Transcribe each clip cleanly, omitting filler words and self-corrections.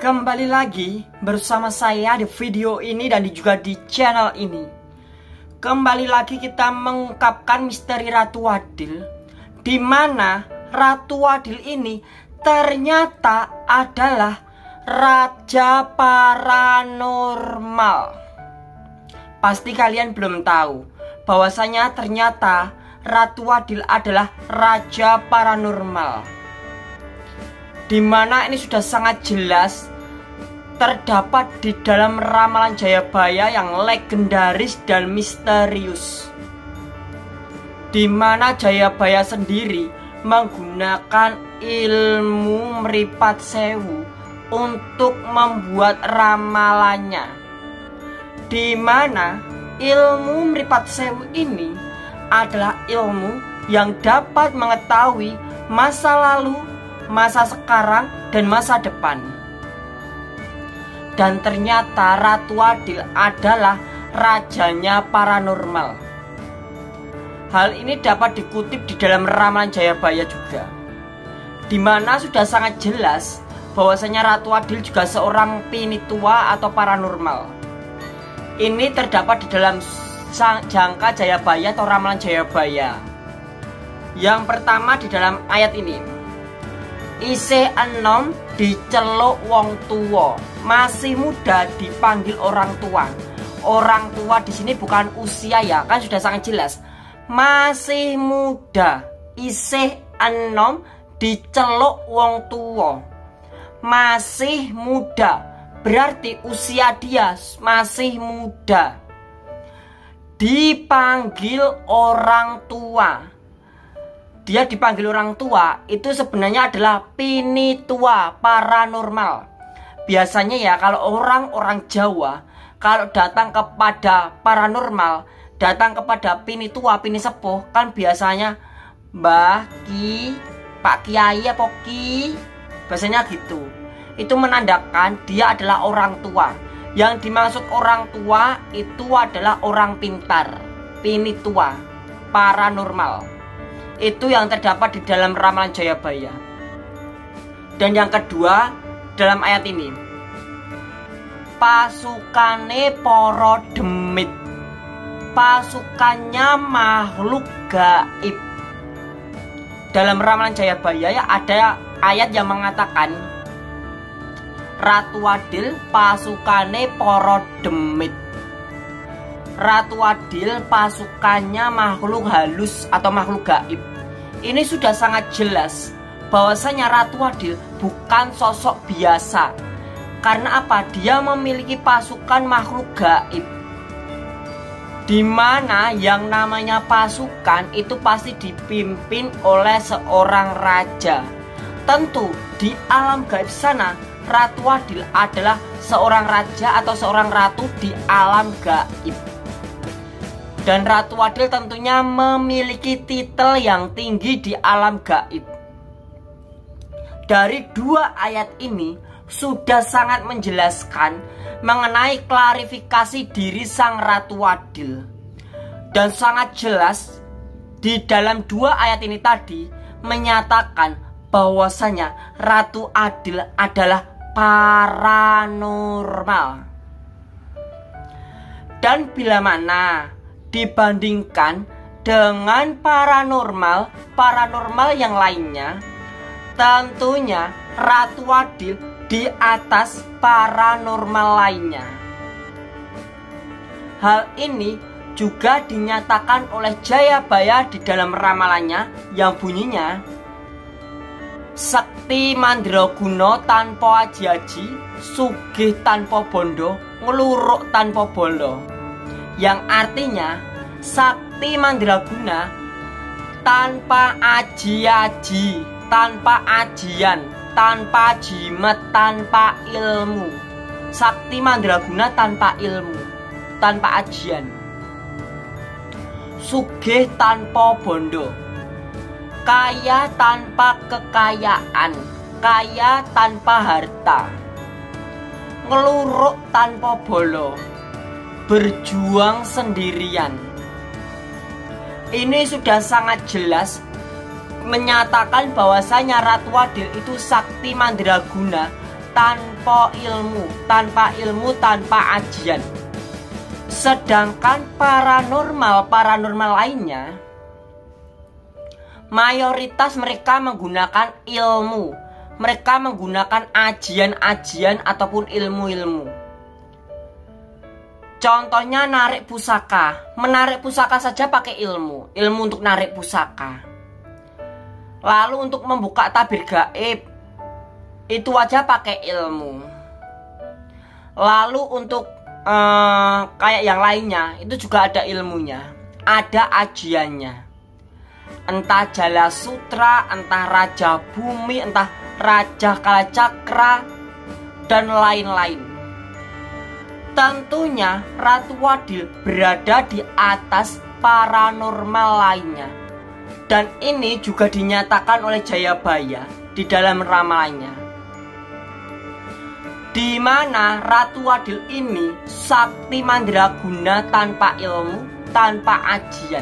Kembali lagi bersama saya di video ini dan juga di channel ini. Kembali lagi kita mengungkapkan misteri Ratu Adil, di mana Ratu Adil ini ternyata adalah raja paranormal. Pasti kalian belum tahu bahwasanya ternyata Ratu Adil adalah raja paranormal, di mana ini sudah sangat jelas terdapat di dalam ramalan Jayabaya yang legendaris dan misterius, di mana Jayabaya sendiri menggunakan ilmu meripat sewu untuk membuat ramalannya, di mana ilmu meripat sewu ini adalah ilmu yang dapat mengetahui masa lalu, masa sekarang, dan masa depan. Dan ternyata Ratu Adil adalah rajanya paranormal. Hal ini dapat dikutip di dalam ramalan Jayabaya juga, di mana sudah sangat jelas bahwasanya Ratu Adil juga seorang pinitua atau paranormal. Ini terdapat di dalam jangka Jayabaya atau ramalan Jayabaya. Yang pertama di dalam ayat ini, isih enom diceluk wong tua, masih muda dipanggil orang tua. Orang tua di sini bukan usia ya, kan sudah sangat jelas. Masih muda, isih enom diceluk wong tua, masih muda, berarti usia dia masih muda. Dipanggil orang tua, dia dipanggil orang tua itu sebenarnya adalah pinitua paranormal. Biasanya ya kalau orang Jawa kalau datang kepada paranormal, datang kepada pinitua, pini sepuh, kan biasanya Mbah Ki, Pak Kiai apa Ki, biasanya gitu. Itu menandakan dia adalah orang tua. Yang dimaksud orang tua itu adalah orang pintar, pinitua paranormal. Itu yang terdapat di dalam ramalan Jayabaya. Dan yang kedua dalam ayat ini, pasukane para demit, pasukannya makhluk gaib. Dalam ramalan Jayabaya ya ada ayat yang mengatakan Ratu Adil pasukane para demit. Ratu Adil pasukannya makhluk halus atau makhluk gaib. Ini sudah sangat jelas bahwasanya Ratu Adil bukan sosok biasa. Karena apa? Dia memiliki pasukan makhluk gaib, di mana yang namanya pasukan itu pasti dipimpin oleh seorang raja. Tentu di alam gaib sana Ratu Adil adalah seorang raja atau seorang ratu di alam gaib. Dan Ratu Adil tentunya memiliki titel yang tinggi di alam gaib. Dari dua ayat ini sudah sangat menjelaskan mengenai klarifikasi diri sang Ratu Adil. Dan sangat jelas di dalam dua ayat ini tadi menyatakan bahwasanya Ratu Adil adalah paranormal. Dan bila mana dibandingkan dengan paranormal yang lainnya, tentunya Ratu Adil di atas paranormal lainnya. Hal ini juga dinyatakan oleh Jayabaya di dalam ramalannya yang bunyinya, sekti mandraguna tanpa aji-aji, sugih tanpa bondo, ngluruk tanpa bondo. Yang artinya sakti mandraguna tanpa aji-aji, tanpa ajian, tanpa jimat, tanpa ilmu. Sakti mandraguna tanpa ilmu, tanpa ajian. Sugih tanpa bondo, kaya tanpa kekayaan, kaya tanpa harta. Ngeluruk tanpa bolo, berjuang sendirian. Ini sudah sangat jelas menyatakan bahwasanya Ratu Adil itu sakti mandraguna tanpa ilmu, tanpa ajian. Sedangkan paranormal lainnya, mayoritas mereka menggunakan ilmu, mereka menggunakan ajian-ajian ataupun ilmu-ilmu. Contohnya narik pusaka. Menarik pusaka saja pakai ilmu untuk narik pusaka. Lalu untuk membuka tabir gaib, itu aja pakai ilmu. Lalu untuk kayak yang lainnya, itu juga ada ilmunya, ada ajiannya. Entah Jala Sutra, entah Raja Bumi, entah Raja Kalacakra, dan lain-lain. Tentunya Ratu Wadil berada di atas paranormal lainnya. Dan ini juga dinyatakan oleh Jayabaya di dalam ramalannya, di mana Ratu Wadil ini sakti mandraguna tanpa ilmu, tanpa ajian.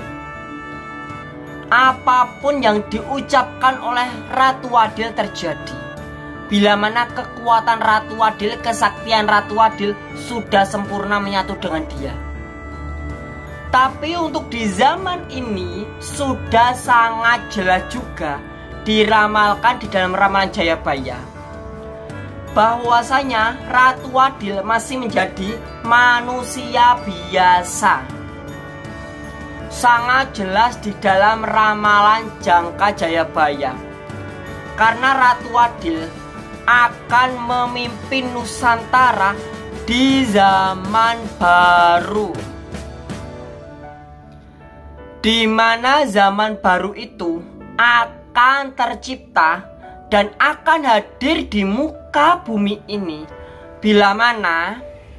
Apapun yang diucapkan oleh Ratu Wadil terjadi. Bila mana kekuatan Ratu Wadil, kesaktian Ratu Wadil sudah sempurna menyatu dengan dia. Tapi untuk di zaman ini sudah sangat jelas juga diramalkan di dalam ramalan Jayabaya bahwasanya Ratu Wadil masih menjadi manusia biasa. Sangat jelas di dalam ramalan Jangka Jayabaya. Karena Ratu Wadil akan memimpin Nusantara di zaman baru, di mana zaman baru itu akan tercipta dan akan hadir di muka bumi ini, bila mana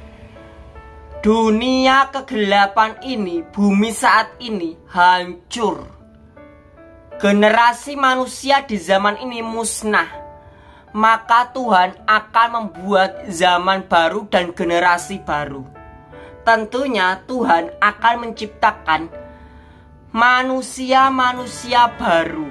dunia kegelapan ini, bumi saat ini hancur. Generasi manusia di zaman ini musnah. Maka Tuhan akan membuat zaman baru dan generasi baru. Tentunya Tuhan akan menciptakan manusia-manusia baru.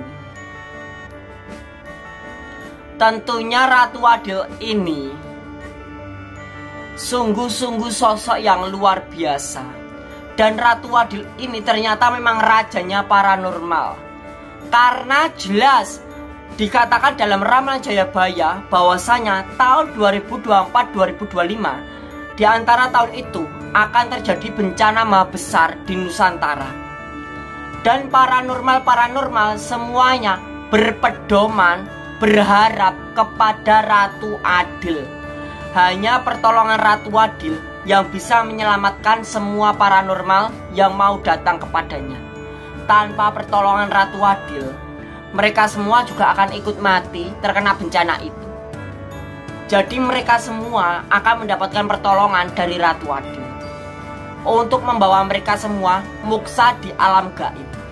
Tentunya Ratu Wadil ini sungguh-sungguh sosok yang luar biasa. Dan Ratu Wadil ini ternyata memang rajanya paranormal. Karena jelas dikatakan dalam ramalan Jayabaya bahwasanya tahun 2024-2025 di antara tahun itu akan terjadi bencana maha besar di Nusantara. Dan paranormal semuanya berpedoman, berharap kepada Ratu Adil. Hanya pertolongan Ratu Adil yang bisa menyelamatkan semua paranormal yang mau datang kepadanya. Tanpa pertolongan Ratu Adil, mereka semua juga akan ikut mati terkena bencana itu. Jadi mereka semua akan mendapatkan pertolongan dari Ratu Wadil untuk membawa mereka semua muksa di alam gaib.